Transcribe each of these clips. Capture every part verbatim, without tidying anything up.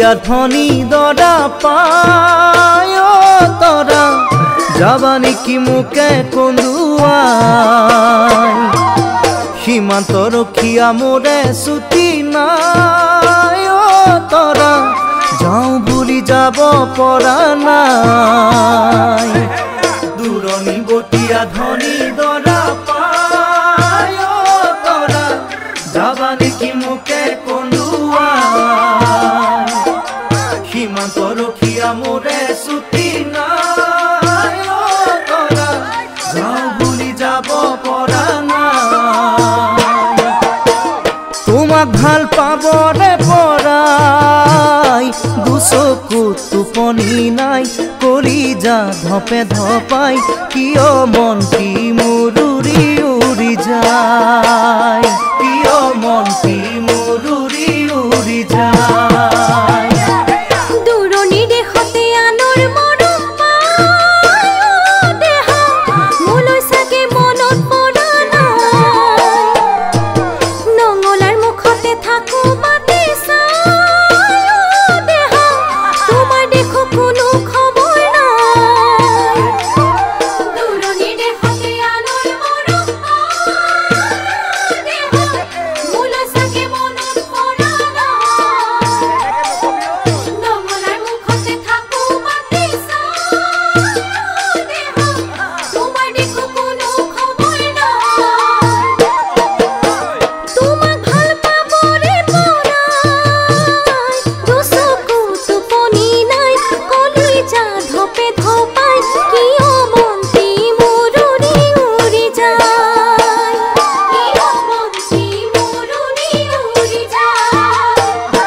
বটিয়া ধনী দৰা পায় তৰা যাবা নেকি মোকে কন্দুৱাই সীমান্ত ৰখিয়া মোৰে ছুটি নাই তৰা যাওঁ বুলি যাব পৰা নাই দূৰণি বটিয়া ধনী দৰা পায় তৰা যাবা নেকি মোকে কন্দুৱাই সীমান্ত ৰখিয়া মোৰে ছুটি নাই তৰা যাওঁ বুলি যাব পৰা নাই তোমাক ভাল পাবৰে পৰাই দুচকু টোপনি নাই কলিজা ধপে ধপাই কিয় মনটি মোৰ উৰি উৰি যায় কিয় মনটি মোৰ উৰি উৰি যায় দূৰণি দেশতে আনৰ মৰম পায় দেহ মোলৈ চাগে মনত পৰা নাই নঙলাৰ মুখতে থাকো মাতি চাই দেহ তোমাৰ দেখো কোনো খবৰ নাই দূৰণি দেশতে আনৰ মৰম পায় দেহ মোলৈ চাগে মনত পৰা নাই নঙলাৰ মুখতে থাকো মাতি চাই দেহ তোমাৰ দেখো কোনো খবৰ নাই তোমাক ভাল পাবৰে পৰাই দুচকু টোপনি নাই কলিজা ধপে ধপাই কিয় মনটি মোৰ উৰি উৰি যায় কিয় মনটি মোৰ উৰি উৰি যায়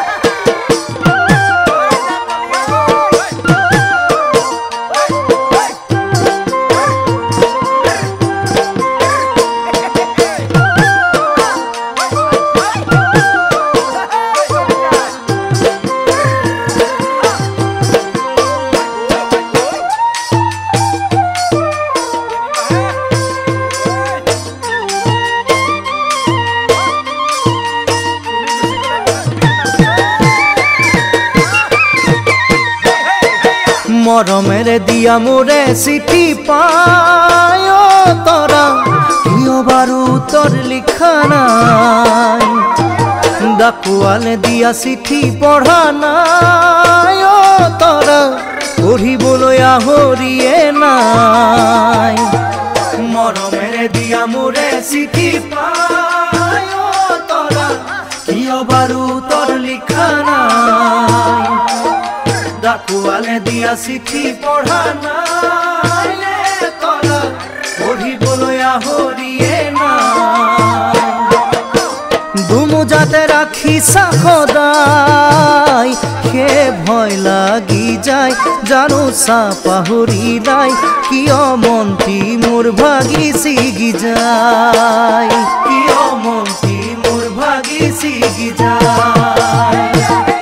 মৰমেৰে দিয়া মোৰে চিঠি পায় তৰা কিয় বাৰু উত্তৰ লিখা নাই ডাকুৱালে দিয়া চিঠি পঢ়া নাই তৰা পঢ়িবলৈ আহৰিয়ে নাই মৰমেৰে দিয়া মোৰে চিঠি পায় তৰা কিয় বাৰু উত্তৰ লিখা নাই ডাকুৱালে দিয়া চিঠি পঢ়া নাই তৰা পঢ়িবলৈ আহৰিয়ে নাই দুমোজাতে ৰাখিছা সদায় সেই ভয় লাগি যায় জানো চা পাহৰি নাই কিয় মনটি মোৰ ভাগি ছিগি যায় কিয় মনটি মোৰ ভাগি ছিগি যায়